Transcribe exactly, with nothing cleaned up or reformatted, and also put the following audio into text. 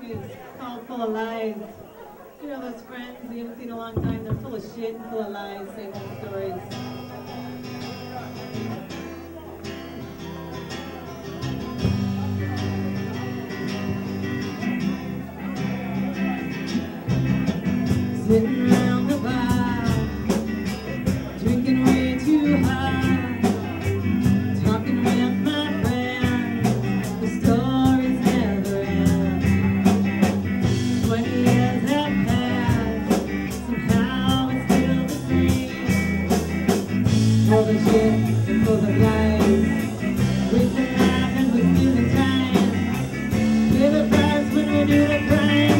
song is called Full of Lies. You know those friends you haven't seen in a long time, they're full of shit and full of lies, same old stories. Sitting around the bar, drinking way too hard, talking with my friends, the stories never end. Twenty years have passed, somehow it's still the same. Full of shit and full of lies, wasting life and we're stealing time. Pay the price when we do the crime.